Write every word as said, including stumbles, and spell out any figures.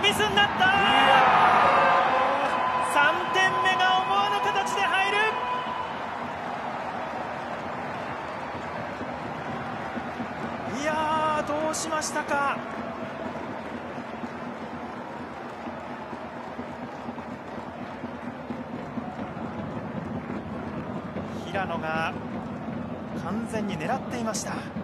ミスになった。さんてんめが思わぬ形で入る。いやー、どうしましたか。平野が完全に狙っていました。